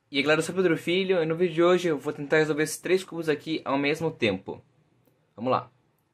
E aí galera, eu sou o Pedro Filho e no vídeo de hoje eu vou tentar resolver esses três cubos aqui ao mesmo tempo. Vamos lá.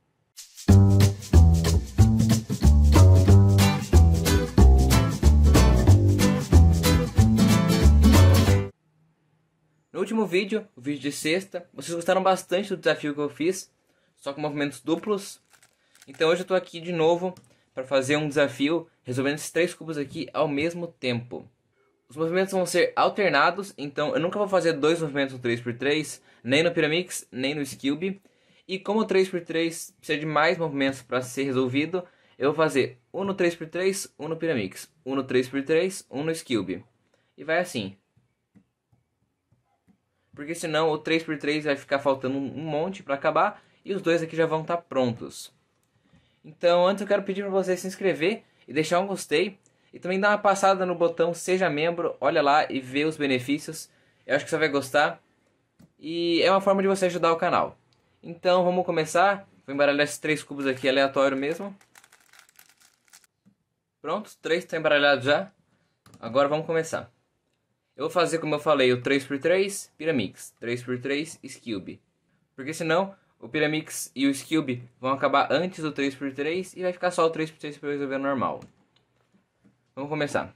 No último vídeo, o vídeo de sexta, vocês gostaram bastante do desafio que eu fiz, só com movimentos duplos. Então hoje eu tô aqui de novo para fazer um desafio resolvendo esses três cubos aqui ao mesmo tempo. Os movimentos vão ser alternados, então eu nunca vou fazer dois movimentos no 3x3, nem no Pyramix, nem no Skilby. E como o 3x3 precisa de mais movimentos para ser resolvido, eu vou fazer um no 3x3, um no Pyramix, um no 3x3, um no Skilby. E vai assim. Porque senão o 3x3 vai ficar faltando um monte para acabar e os dois aqui já vão estar prontos. Então antes eu quero pedir para você se inscrever e deixar um gostei. E também dá uma passada no botão Seja Membro, olha lá e vê os benefícios. Eu acho que você vai gostar. E é uma forma de você ajudar o canal. Então vamos começar. Vou embaralhar esses três cubos aqui aleatório mesmo. Pronto, os três estão embaralhados já. Agora vamos começar. Eu vou fazer como eu falei, o 3x3 Pyramix, 3x3 Skilby. Porque senão o Pyramix e o Skilby vão acabar antes do 3x3 e vai ficar só o 3x3 para resolver normal. Vamos começar.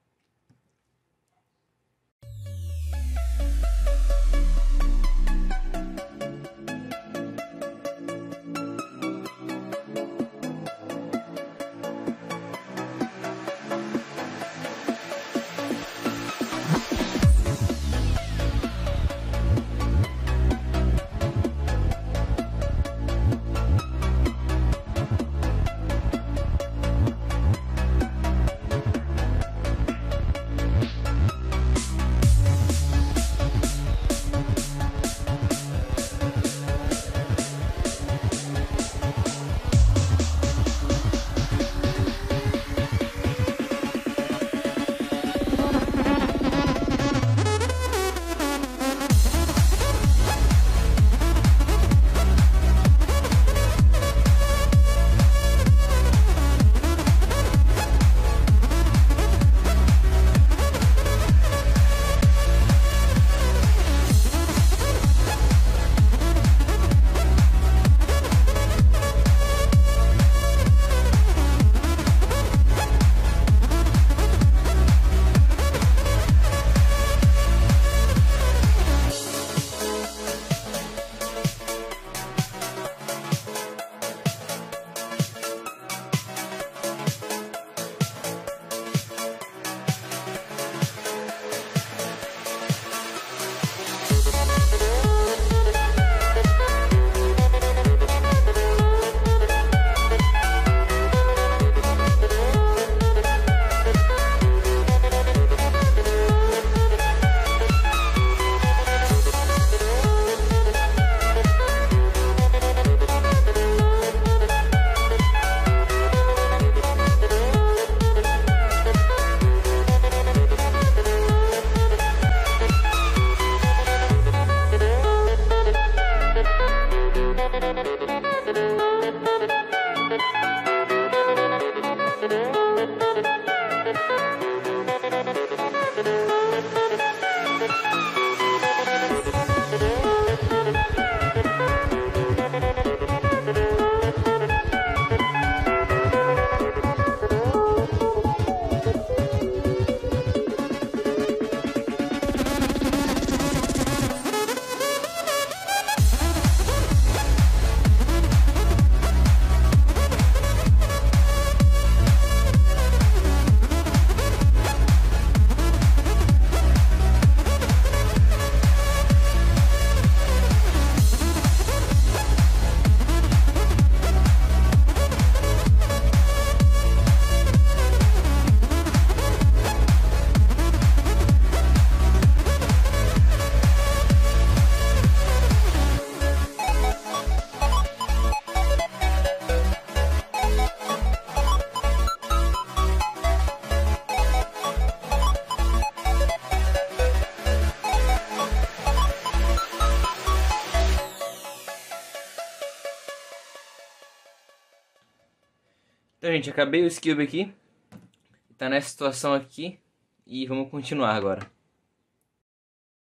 Então, gente, acabei o Skilby aqui. Tá nessa situação aqui. E vamos continuar agora.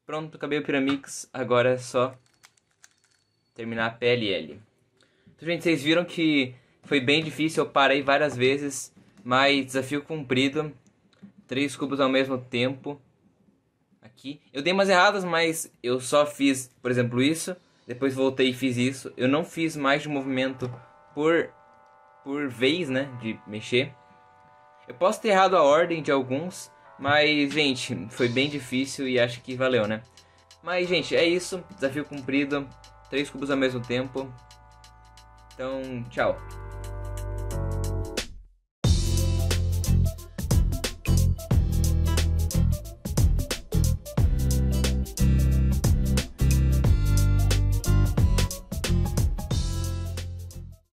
Pronto, acabei o Pyramix. Agora é só terminar a PLL. Então, gente, vocês viram que foi bem difícil. Eu parei várias vezes. Mas desafio cumprido. 3 cubos ao mesmo tempo. Aqui. Eu dei umas erradas, mas eu só fiz, por exemplo, isso. Depois voltei e fiz isso. Eu não fiz mais de um movimento por vez, né? De mexer. Eu posso ter errado a ordem de alguns. Mas, gente, foi bem difícil e acho que valeu, né? Mas, gente, é isso. Desafio cumprido. 3 cubos ao mesmo tempo. Então, tchau.